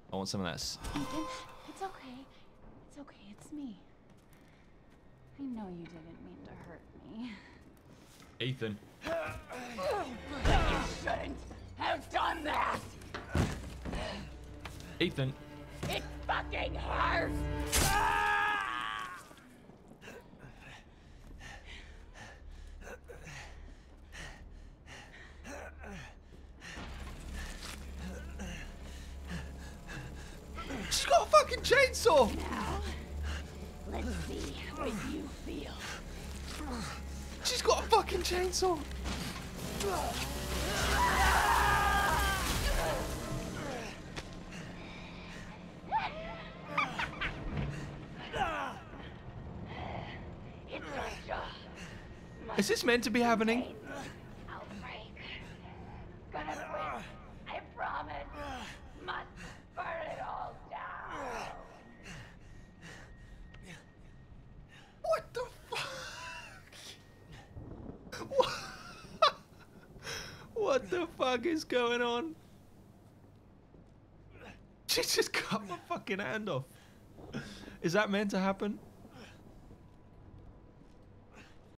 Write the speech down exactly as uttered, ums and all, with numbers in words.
I want some of this. Ethan, it's okay. It's okay, it's me. I know you didn't mean to hurt me. Ethan. You shouldn't have done that! Ethan. It fucking hurts! She's got a fucking chainsaw! Now, let's see what you feel. She's got a fucking chainsaw! Is this meant to be happening? I'll break. Gonna quit. I promise. Must burn it all down. What the fuck? What? What the fuck is going on? She just cut my fucking hand off. Is that meant to happen?